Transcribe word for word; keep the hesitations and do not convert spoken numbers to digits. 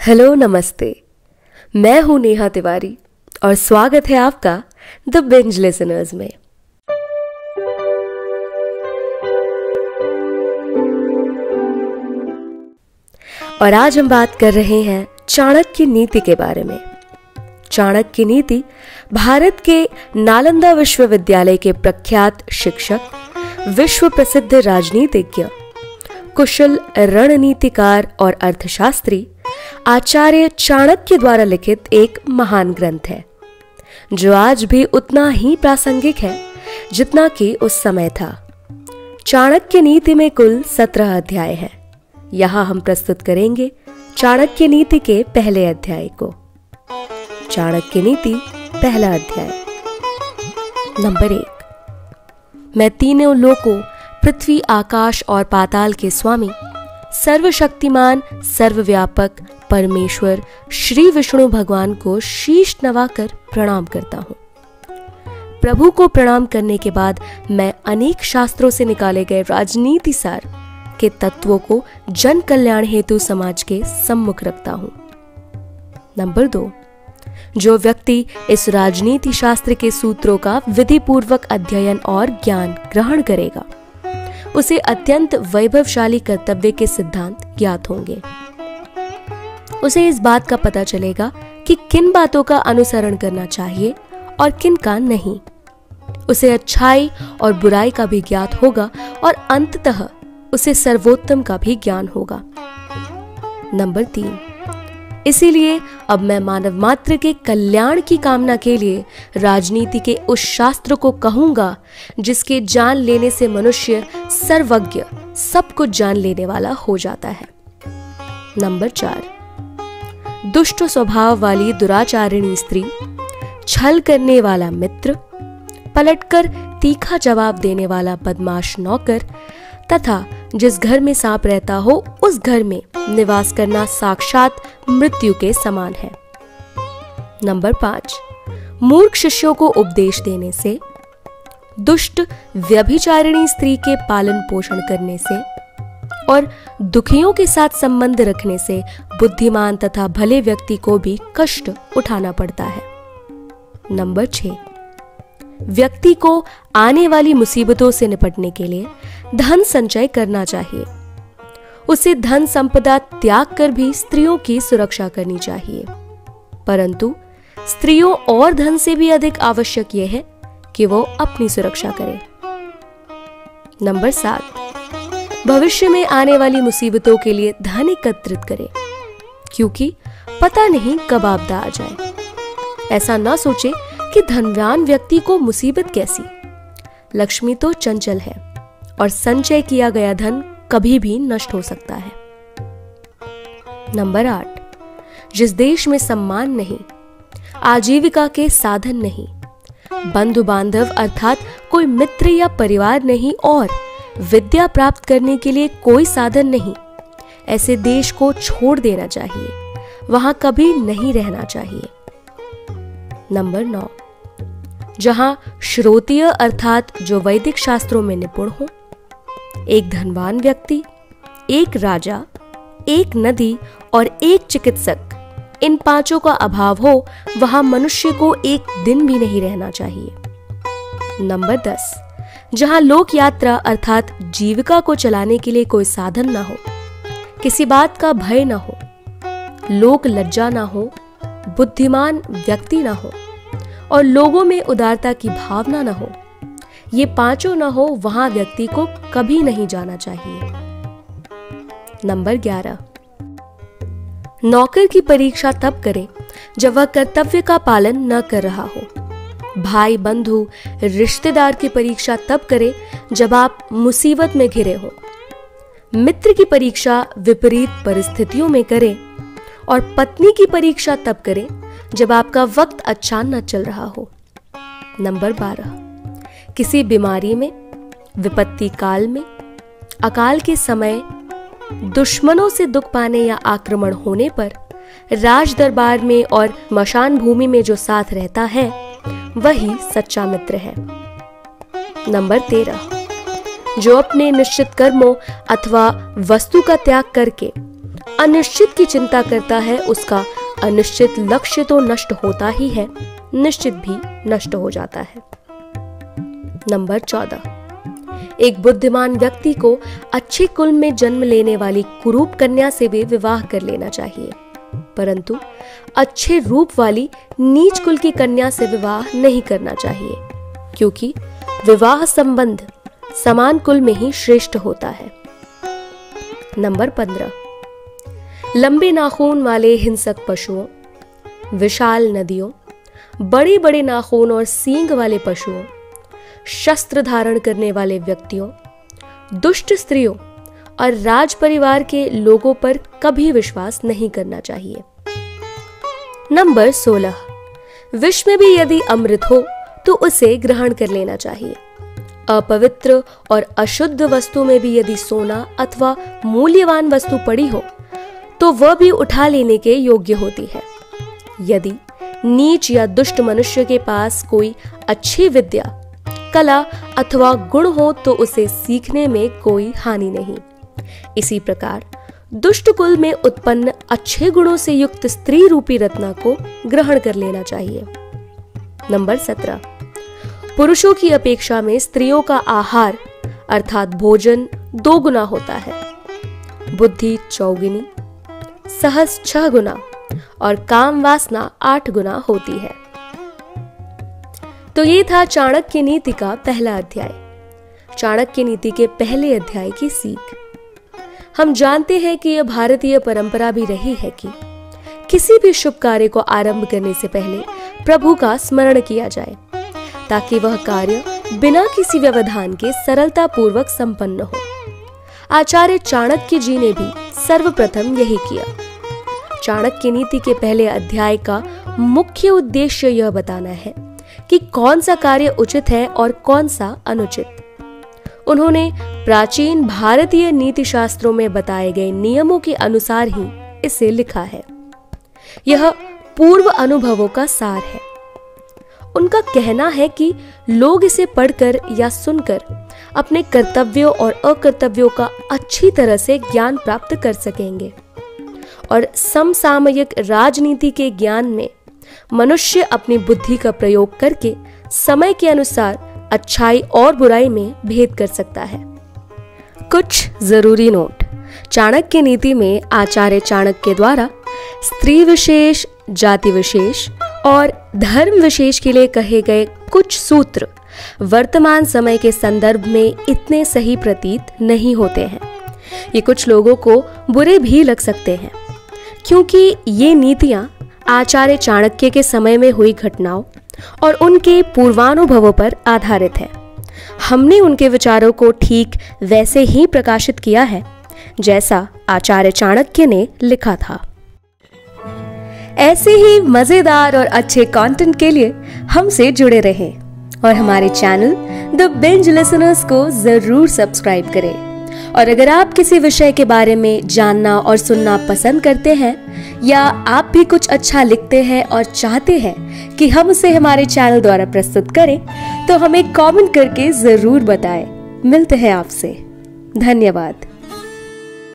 Hello नमस्ते, मैं हूं नेहा तिवारी और स्वागत है आपका द बिंज लिसनर्स में। और आज हम बात कर रहे हैं चाणक्य नीति के बारे में। चाणक्य नीति भारत के नालंदा विश्वविद्यालय के प्रख्यात शिक्षक, विश्व प्रसिद्ध राजनीतिज्ञ, कुशल रणनीतिकार और अर्थशास्त्री आचार्य चाणक्य द्वारा लिखित एक महान ग्रंथ है, जो आज भी उतना ही प्रासंगिक है जितना कि उस समय था। चाणक्य नीति में कुल सत्रह अध्याय हैं। यहाँ हम प्रस्तुत करेंगे चाणक्य नीति के पहले अध्याय को। चाणक्य नीति पहला अध्याय। नंबर एक। मैं तीनों लोकों पृथ्वी, आकाश और पाताल के स्वामी, सर्वशक्तिमान, सर्वव्यापक परमेश्वर श्री विष्णु भगवान को शीश नवाकर प्रणाम करता हूँ। प्रभु को प्रणाम करने के बाद मैं अनेक शास्त्रों से निकाले गए राजनीति सार के तत्वों को जन कल्याण हेतु समाज के सम्मुख रखता हूँ। नंबर दो। जो व्यक्ति इस राजनीति शास्त्र के सूत्रों का विधि पूर्वक अध्ययन और ज्ञान ग्रहण करेगा, उसे अत्यंत वैभवशाली कर्तव्य के सिद्धांत ज्ञात होंगे। उसे इस बात का पता चलेगा कि किन बातों का अनुसरण करना चाहिए और किन का नहीं। उसे अच्छाई और बुराई का भी ज्ञात होगा और अंततः उसे सर्वोत्तम का भी ज्ञान होगा। नंबर तीन। इसीलिए अब मैं मानव मात्र के कल्याण की कामना के लिए राजनीति के उस शास्त्र को कहूंगा जिसके जान लेने से मनुष्य सर्वज्ञ, सब कुछ जान लेने वाला हो जाता है। नंबर चार। दुष्ट स्वभाव वाली दुराचारिणी स्त्री, छल करने वाला मित्र, पलटकर तीखा जवाब देने वाला बदमाश नौकर तथा जिस घर में सांप रहता हो उस घर में निवास करना साक्षात मृत्यु के समान है। नंबर पांच। मूर्ख शिष्यों को उपदेश देने से, दुष्ट व्यभिचारिणी स्त्री के पालन पोषण करने से और दुखियों के साथ संबंध रखने से बुद्धिमान तथा भले व्यक्ति को भी कष्ट उठाना पड़ता है। नंबर छह। व्यक्ति को आने वाली मुसीबतों से निपटने के लिए धन संचय करना चाहिए। उसे धन संपदा त्याग कर भी स्त्रियों की सुरक्षा करनी चाहिए, परंतु स्त्रियों और धन से भी अधिक आवश्यक यह है कि वो अपनी सुरक्षा करे। नंबर सात। भविष्य में आने वाली मुसीबतों के लिए धन एकत्रित करे, क्योंकि पता नहीं कब आपदा आ जाए। ऐसा ना सोचे कि धनवान व्यक्ति को मुसीबत कैसी। लक्ष्मी तो चंचल है और संचय किया गया धन कभी भी नष्ट हो सकता है। नंबर आठ। जिस देश में सम्मान नहीं, आजीविका के साधन नहीं, बंधु बांधव अर्थात कोई मित्र या परिवार नहीं और विद्या प्राप्त करने के लिए कोई साधन नहीं, ऐसे देश को छोड़ देना चाहिए, वहां कभी नहीं रहना चाहिए। नंबर नौ। जहां श्रोतीय अर्थात जो वैदिक शास्त्रों में निपुण हो, एक धनवान व्यक्ति, एक राजा, एक नदी और एक चिकित्सक, इन पांचों का अभाव हो, वहां मनुष्य को एक दिन भी नहीं रहना चाहिए। नंबर दस। जहां लोक यात्रा अर्थात जीविका को चलाने के लिए कोई साधन ना हो, किसी बात का भय ना हो, लोक लज्जा ना हो, बुद्धिमान व्यक्ति ना हो और लोगों में उदारता की भावना ना हो, ये पांचों ना हो, वहां व्यक्ति को कभी नहीं जाना चाहिए। नंबर ग्यारह। नौकर की परीक्षा तब करे जब वह कर्तव्य का पालन न कर रहा हो। भाई, बंधु, रिश्तेदार की परीक्षा तब करे जब आप मुसीबत में घिरे हो। मित्र की परीक्षा विपरीत परिस्थितियों में करे और पत्नी की परीक्षा तब करे जब आपका वक्त अच्छा न चल रहा हो। नंबर बारह। किसी बीमारी में, विपत्ति काल में, अकाल के समय, दुश्मनों से दुख पाने या आक्रमण होने पर राज दरबार में और मशान भूमि में जो साथ रहता है वही सच्चा मित्र है। नंबर तेरह। जो अपने निश्चित कर्मों अथवा वस्तु का त्याग करके अनिश्चित की चिंता करता है उसका अनिश्चित लक्ष्य तो नष्ट होता ही है, निश्चित भी नष्ट हो जाता है। नंबर चौदह, एक बुद्धिमान व्यक्ति को अच्छे कुल में जन्म लेने वाली कुरूप कन्या से भी विवाह कर लेना चाहिए, परंतु अच्छे रूप वाली नीच कुल की कन्या से विवाह नहीं करना चाहिए, क्योंकि विवाह संबंध समान कुल में ही श्रेष्ठ होता है। नंबर पंद्रह, लंबे नाखून वाले हिंसक पशुओं, विशाल नदियों, बड़े बड़े नाखून और सींग वाले पशुओं, शस्त्र धारण करने वाले व्यक्तियों, दुष्ट स्त्रियों और राज परिवार के लोगों पर कभी विश्वास नहीं करना चाहिए। नंबर सोलह, विष में भी यदि अमृत हो तो उसे ग्रहण कर लेना चाहिए। अपवित्र और अशुद्ध वस्तु में भी यदि सोना अथवा मूल्यवान वस्तु पड़ी हो तो वह भी उठा लेने के योग्य होती है। यदि नीच या दुष्ट मनुष्य के पास कोई अच्छी विद्या, कला अथवा गुण हो तो उसे सीखने में कोई हानि नहीं। इसी प्रकार दुष्ट कुल में उत्पन्न अच्छे गुणों से युक्त स्त्री रूपी रत्ना को ग्रहण कर लेना चाहिए। नंबर सत्रह, पुरुषों की अपेक्षा में स्त्रियों का आहार अर्थात भोजन दो गुना होता है, बुद्धि चौगुनी, सहस छह गुना और काम वासना आठ गुना होती है। तो ये था चाणक्य नीति का पहला अध्याय। चाणक्य नीति के पहले अध्याय की सीख। हम जानते हैं कि यह भारतीय परंपरा भी रही है कि किसी भी शुभ कार्य को आरंभ करने से पहले प्रभु का स्मरण किया जाए, ताकि वह कार्य बिना किसी व्यवधान के सरलता पूर्वक संपन्न हो। आचार्य चाणक्य जी ने भी सर्वप्रथम यही किया। चाणक्य नीति के पहले अध्याय का मुख्य उद्देश्य यह बताना है कि कौन सा कार्य उचित है और कौन सा अनुचित। उन्होंने प्राचीन भारतीय नीति शास्त्रों में बताए गए नियमों के अनुसार ही इसे लिखा है। यह पूर्व अनुभवों का सार है। उनका कहना है कि लोग इसे पढ़कर या सुनकर अपने कर्तव्यों और अकर्तव्यों का अच्छी तरह से ज्ञान प्राप्त कर सकेंगे और समसामयिक राजनीति के ज्ञान में मनुष्य अपनी बुद्धि का प्रयोग करके समय के अनुसार अच्छाई और बुराई में भेद कर सकता है। कुछ जरूरी नोट। चाणक्य नीति में आचार्य चाणक्य द्वारा स्त्री विशेष, जाति विशेष और धर्म विशेष के लिए कहे गए कुछ सूत्र वर्तमान समय के संदर्भ में इतने सही प्रतीत नहीं होते हैं। ये कुछ लोगों को बुरे भी लग सकते हैं, क्योंकि ये नीतियां आचार्य चाणक्य के समय में हुई घटनाओं और उनके पूर्वानुभवों पर आधारित है। हमने उनके विचारों को ठीक वैसे ही प्रकाशित किया है जैसा आचार्य चाणक्य ने लिखा था। ऐसे ही मजेदार और अच्छे कंटेंट के लिए हमसे जुड़े रहें और हमारे चैनल द बिंज लिसनर्स को जरूर सब्सक्राइब करें। और अगर आप किसी विषय के बारे में जानना और सुनना पसंद करते हैं या आप भी कुछ अच्छा लिखते हैं और चाहते हैं कि हम उसे हमारे चैनल द्वारा प्रस्तुत करें, तो हमें कमेंट करके जरूर बताएं। मिलते हैं आपसे। धन्यवाद।